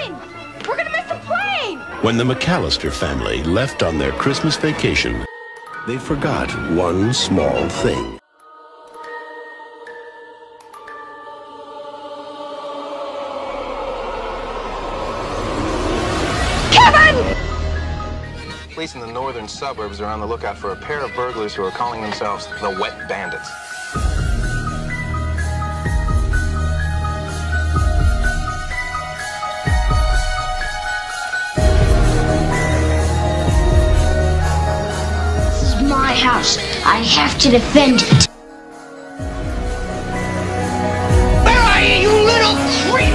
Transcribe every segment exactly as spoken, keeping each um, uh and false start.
plane! We're gonna miss the plane! When the McAllister family left on their Christmas vacation, they forgot one small thing. Kevin! Police in the northern suburbs are on the lookout for a pair of burglars who are calling themselves the Wet Bandits. This is my house. I have to defend it. Where are you, you little creep?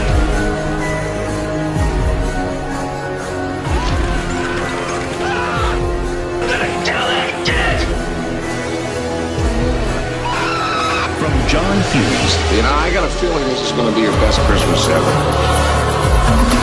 From John Hughes. You know, I got a feeling this is going to be your best Christmas ever.